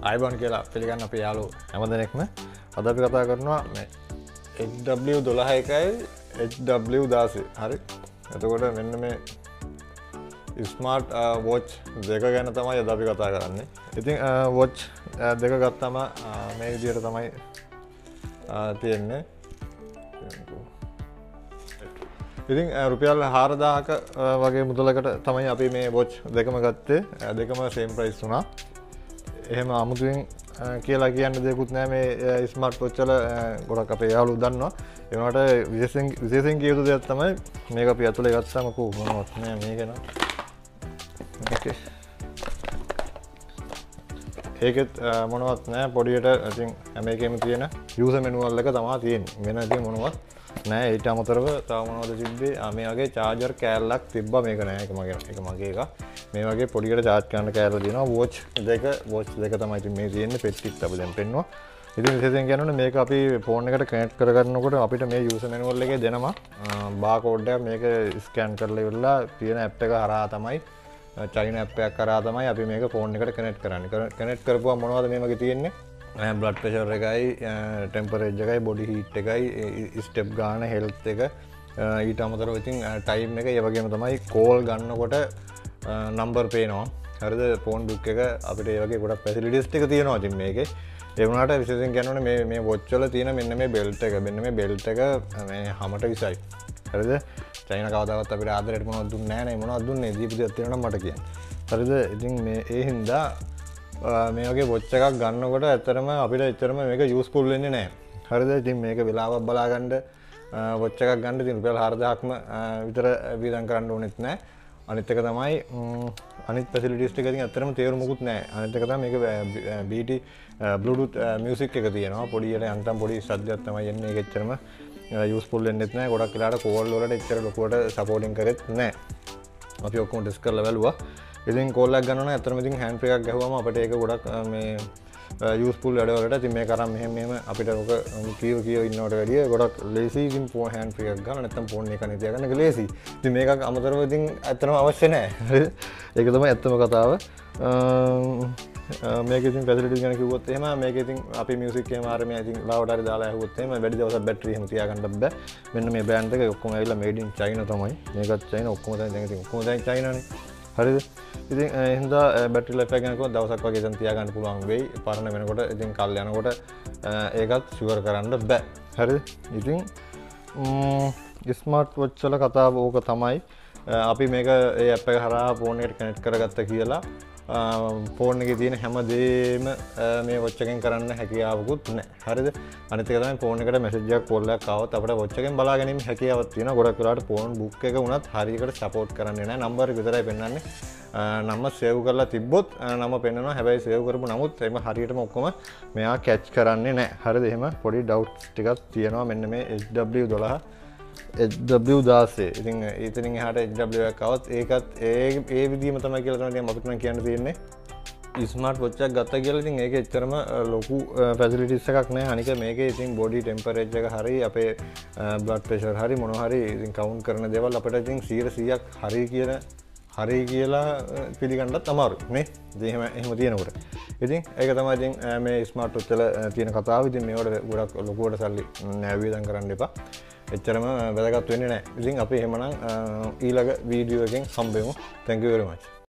අයිබෝන් කියලා පිළිගන්න අපේ යාළුවෝ හැමදෙනෙක්ම අද අපි කතා කරනවා මේ HW12 HW16 හරි එතකොට මෙන්න මේ ස්මාර්ට් වොච් දෙක ගැන තමයි අද අපි කතා කරන්නේ. ඉතින් වොච් දෙක ගත්තම මේ විදිහට තමයි තියෙන්නේ. ඉතින් රුපියල් 4000ක වගේ මුදලකට තමයි අපි මේ වොච් දෙකම ගත්තේ. දෙකම සේම් ප්‍රයිස් වුණා. එහෙම අමුතුවෙන් කියලා කියන්න දෙයක්වත් නැහැ මේ ස්මාර්ට් වොච් වල ගොඩක් අපේ යාළුවෝ දන්නවා. ඒ වුණාට විශේෂයෙන් කිය යුතු දෙයක් තමයි මේක අපි ඇතුලේ ගත්තාම කොහොමවත් නෑ මේක න. ඕකේ. ඒකෙත් මොනවත් නෑ පොඩියට ඉතින් හැම එකෙම තියෙන යූසර් මැනුවල් එක තමයි තියෙන්නේ. වෙන ඉතින් මොනවත් නෑ. ඊට අමතරව තව මොනවද තිබ්බේ? මේ වගේ චාර්ජර් කෑල්ලක් තිබ්බා. මේක නෑ ඒක මගේ එක. මේ වගේ පොඩියට චාර්ජ් කරන්න කෑල්ල දෙනවා. වොච් දෙක තමයි ඉතින් මේ තියෙන්නේ. පෙට්ටිත් අපි දැන් පෙන්නවා. ඉතින් විශේෂයෙන් කියනොත් මේක අපි ෆෝන් එකට කනෙක්ට් කරගන්නකොට අපිට මේ යූසර් මැනුවල් එකේ දෙනවා බාර් කෝඩ් එක. මේක ස්කෑන් කරලා ඉවරලා තියෙන ඇප් එක හරහා තමයි චයින ඇප් එකක් කරා තමයි අපි මේක ෆෝන් එකට කනෙක්ට් කරන්නේ. කනෙක්ට් කරපුවා මොනවද මේ වගේ තියෙන්නේ? බ්ලඩ් ප්‍රෙෂර් එකයි, ටෙම්පරේචර් එකයි, බොඩි හීට් එකයි, ස්ටෙප් ගාන, හෙල්ත් එක, ඊට අමතරව ඉතින් ටයිම් එක, ඒ වගේම තමයි කෝල් ගන්නකොට නම්බර් පේනවා. හරිද? ෆෝන් බුක් එක අපිට ඒ වගේ ගොඩක් ෆැසිලිටිස් ටික තියෙනවා ඉතින් මේකේ. ඒ වුණාට විශේෂයෙන් කියනවනේ මේ වොච් වල තියෙන මෙන්න මේ බෙල්ට් එක. මෙන්න මේ බෙල්ට් එක මේ හැමට විසයි. හරිද? චයින කවදාවත් අපිට ආදරයට මොනවද දුන්නේ නැහැ නේ. මොනවද දුන්නේ? දීපු දෙයක් තියෙනවා නම් මට කියන්න. හරිද? ඉතින් මේ ඒ හින්දා මේ වගේ වොච් එකක් ගන්නකොට ඇත්තටම අපිට එච්චරම මේක යූස්ෆුල් වෙන්නේ නැහැ. හරිද? ඉතින් මේක වෙලාවක් බලාගන්න වොච් එකක් ගන්න ඉතින් රුපියල් 4000ක්ම විතර වීදම් කරන්න ඕනෙත් නැහැ. අනිත් එක තමයි අනිත් ෆැසිලිටිස් ටික ඉතින් ඇත්තටම තේරුමකුත් නැහැ. අනිත් එක තමයි මේක BT Bluetooth music එක තියෙනවා. පොඩියට යන්තම් පොඩි ශබ්දයක් තමයි එන්නේ. ඒක එච්චරම යූස්ෆුල් වෙන්නෙත් නැහැ. ගොඩක් වෙලාවට කෝල් වලට එච්චර ලොකුවට සපෝටින් කරෙත් නැහැ. අපි ඔක්කොම ටෙස්ට් කරලා බලුවා. ඉතින් කෝල් එකක් ගන්නවා නම් ඇත්තටම ඉතින් හෑන්ඩ් ෆ්‍රී එකක් ගහුවම අපිට ඒක ගොඩක් මේ යූස්ෆුල් වැඩවලට ඉතින් මේක අරන් මෙහෙම අපිට ඔක කීව ඉන්නවට වැඩිය ගොඩක් ලේසි. ඉතින් හෑන්ඩ් ෆ්‍රී එකක් ගන්න නැත්නම් ෆෝන් එක කනේ තියාගන්න එක ලේසි. ඉතින් මේකක් අමතරව ඉතින් ඇත්තටම අවශ්‍ය නැහැ. හරිද? ඒක තමයි ඇත්තම කතාව. මේක ඉතින් ෆැසිලිටිස් ගැන කිව්වොත් එහෙම මේක ඉතින් අපි මියුසික් එකම ආරම ඉතින් ලාවට හරි දාලා ඇහුවොත් එහෙම වැඩි දවසක් බැටරි එහෙම තියාගන්න බෑ. මෙන්න මේ බ්‍රෑන්ඩ් එක ඔක්කොම ඇවිල්ලා මේඩ් ඉන් චයිනා තමයි. මේකත් චයිනා ඔක්කොම දැන් ඉතින් ඔක්කොම දැන් චයිනානේ. හරිද? ඉතින් එහෙනම් බැටරි ලයිෆ් එක ගැන කිව්වොත් දවසක් වගේ ඉතින් තියාගන්න පුළුවන් වෙයි. පරණ වෙනකොට ඉතින් කල් යනකොට ඒකත් ෂුවර් කරන්න බෑ. හරිද? ඉතින් ස්මාර්ට් වොච් වල කතාව ඕක තමයි. අපි මේක ඒ ඇප් එක හරහා ෆෝන් එකට කනෙක්ට් කරගත්තා කියලා ෆෝන් එකේ තියෙන හැම දෙයක්ම මේ වොච් එකෙන් කරන්න හැකියාවකුත් නැහැ. හරිද? අනිත් එක තමයි ෆෝන් එකට මැසේජ් එකක් කෝල් එකක් ආවොත් අපිට වොච් එකෙන් බලා ගැනීම හැකියාවක් තියෙනවා. ගොඩක් වෙලාවට ෆෝන් බුක් එක වුණත් හරියකට සපෝට් කරන්නේ නැහැ. නම්බර් විතරයි පෙන්නන්නේ. නම සේව් කරලා තිබ්බොත් නම පෙන්නනවා. හැබැයි සේව් කරපු නමුත් එම හරියටම ඔක්කොම මෙයා කැච් කරන්නේ නැහැ. හරිද? එහෙම පොඩි ඩවුට්ස් ටිකක් තියෙනවා මෙන්න මේ HW12 HW16. ඉතින් ඊතනින් එහාට HW එකක් આવත් ඒකත් ඒ විදිහම තමයි කියලා තමයි අපිට නම් කියන්න තියෙන්නේ. ස්මාර්ට් වොච් එකක් ගත්තා කියලා ඉතින් ඒකේ එච්චරම ලොකු ෆැසිලිටිස් එකක් නැහැ. අනික මේකේ ඉතින් බොඩි ටෙම්පරේචර් එක හරි අපේ බ්ලඩ් ප්‍රෙෂර් හරි මොනවා හරි ඉතින් කවුන්ට් කරන දේවල් අපිට ඉතින් 100%ක් හරි කියලා පිළිගන්නත් අමාරුයි නේ. ඉතින් එහෙම තියෙනකොට. ඉතින් ඒක තමයි ඉතින් මේ ස්මාර්ට් වොච් වල තියෙන කතාව. ඉතින් මේවට ගොඩක් ලොකුවට සල්ලි නෑ වේදම් කරන්න එපා. එච්චරම වැදගත් වෙන්නේ නැහැ. ඉතින් අපි එහෙමනම් ඊළඟ වීඩියෝ එකෙන් හම්බෙමු. Thank you very much.